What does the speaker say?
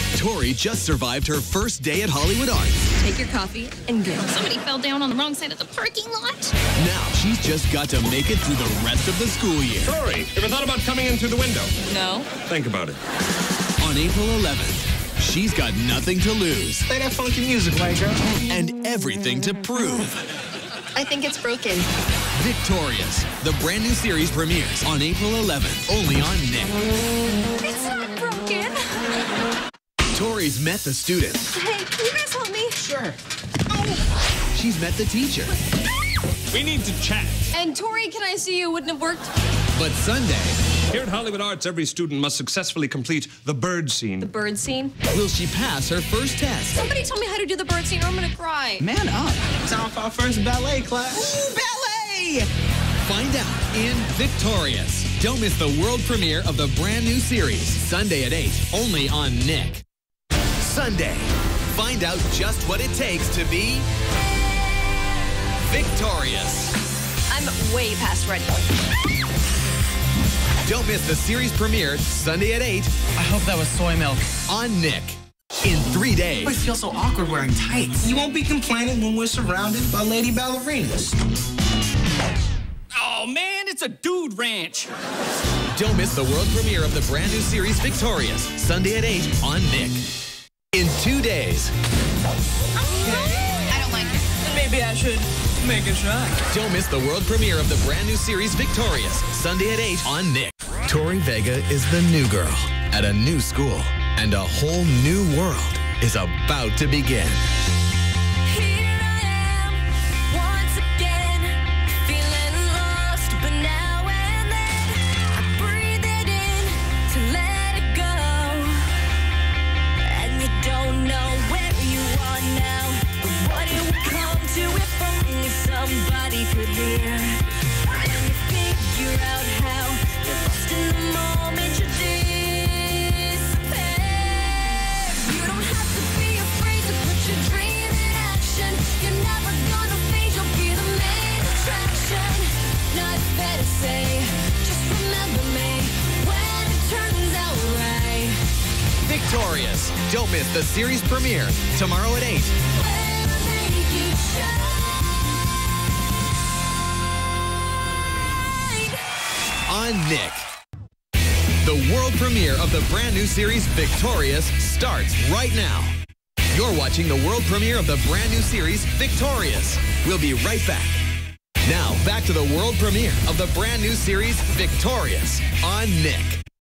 Tori just survived her first day at Hollywood Arts. Take your coffee and go. Somebody fell down on the wrong side of the parking lot. Now she's just got to make it through the rest of the school year. Tori, ever thought about coming in through the window? No. Think about it. On April 11th, she's got nothing to lose. Play that funky music, white girl. And everything to prove. I think it's broken. Victorious, the brand new series premieres on April 11th, only on Nick. It's not broken. Tori's met the students. Hey, can you guys help me? Sure. She's met the teacher. We need to chat. And Tori, can I see you? Wouldn't have worked. But Sunday, Here at Hollywood Arts, every student must successfully complete the bird scene. The bird scene? will she pass her first test? Somebody tell me how to do the bird scene or I'm gonna cry. Man up. Time for our first ballet class. Ooh, ballet! Find out in Victorious. Don't miss the world premiere of the brand new series, Sunday at 8, only on Nick. Sunday, find out just what it takes to be victorious. I'm way past ready. Don't miss the series premiere, Sunday at 8, I hope that was soy milk. on Nick. In 3 I days. feel so awkward wearing tights. You won't be complaining when we're surrounded by lady ballerinas. Oh, man, it's a dude ranch. Don't miss the world premiere of the brand new series, Victorious, Sunday at 8, on Nick. In 2 days. I don't like it. Maybe I should make a try. Don't miss the world premiere of the brand new series Victorious, Sunday at 8 on Nick. Tori Vega is the new girl at a new school, and a whole new world is about to begin. Here I am, once again, feeling lost, but now and then I breathe it in to let it go. And you don't know where you are now, but what it would come to if only somebody could hear. And you figure out how you're lost in the moment you disappear. You don't have to be afraid to put your dream in action. You're never gonna fade, you'll be the main attraction. Not fair to say, just remember me when it turns out right. Victorious. Don't miss the series premiere tomorrow at 8 When I make you shine. on Nick. The world premiere of the brand new series Victorious starts right now. You're watching the world premiere of the brand new series Victorious. We'll be right back. Now, back to the world premiere of the brand new series Victorious on Nick.